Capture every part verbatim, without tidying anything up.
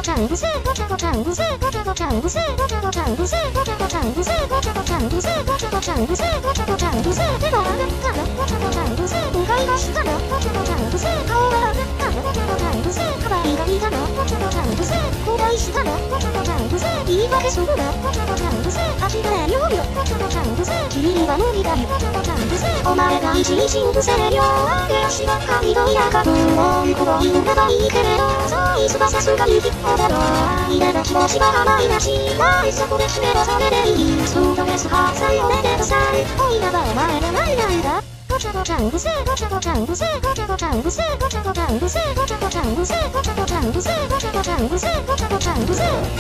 ちゃんぶせごちゃごちゃんぶせごちゃごちゃんぶせごちゃごちゃんぶせごちゃごちゃんぶせごちゃごちゃんぶせごちゃごちゃんぶせごちゃごちゃんぶせ手が上がったらごちゃごちゃんぶせ向かいがしたらごちゃごちゃんぶせ顔が上がったらごちゃごちゃんぶせカバンがいたらごちゃごちゃんぶせ交代したらごちゃごちゃんぶせ言い訳するなごちゃごちゃんぶせ足で料理をごちゃごちゃんぶせ君には無理だよごちゃごちゃんぶせお前が一日うぶせるよ手足ばっかりどやかぶんこぼいんだばいいけれどそういつばさすがにきっとだろ愛での気持ちが甘いなしないそこで決めろそれでいいストレス発散をめでくさい恋ならお前がないなんだごちゃごちゃんぶせごちゃごちゃんぶせごちゃごちゃんぶせごちゃごちゃんぶせごちゃごちゃんぶせごちゃごちゃんぶせごちゃごちゃんぶせごちゃごちゃんぶせ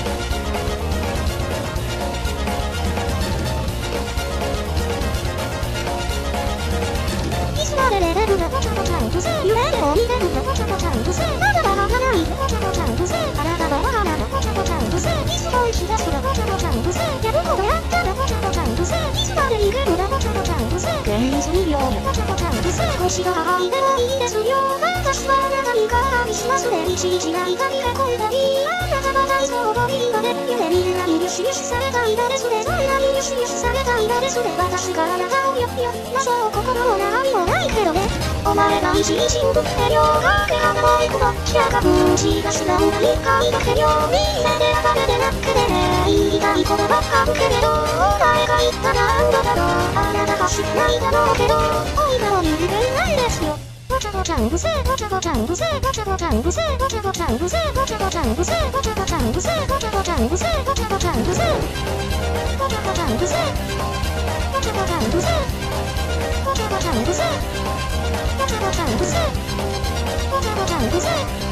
いつまでレベルでごちゃごちゃんぶせ揺れるを見てるでごちゃごちゃんぶせまだまだないでごちゃごちゃんぶせ体がわがままごちゃごちゃんぶせいつも息がするごちゃごちゃんぶせやることやったらごちゃごちゃんぶせいつまでいけるだごちゃごちゃんぶせ現実量でごちゃごちゃんぶせ腰が母いでもいいですよ私は何か旅しますねいちいち泣いたりへこんだりあなたが大丈夫いいので夢見るなによしよしされたいだですねそれなによしよしされたいだですね私があなたをよよなそう心も悩みもないけどねお前が一日うぶってよかけがないこときらかぶちが素直な理解だけよみんなで暴れでなくてね言いたいことばっかるけれどお前が言ったらなんだだろうあなたが知らないだろうけど恋なのに似ていないですよごちゃごちゃんぶせごちゃごちゃんぶせごちゃごちゃんぶせごちゃごちゃんぶせごちゃごちゃんぶせごちゃごちゃんぶせごちゃごちゃんぶせごちゃごちゃんぶせごちゃごちゃんぶせごちゃごちゃんぶせごちゃごちゃんぶせごちゃごちゃんぶせごちゃごちゃんぶせ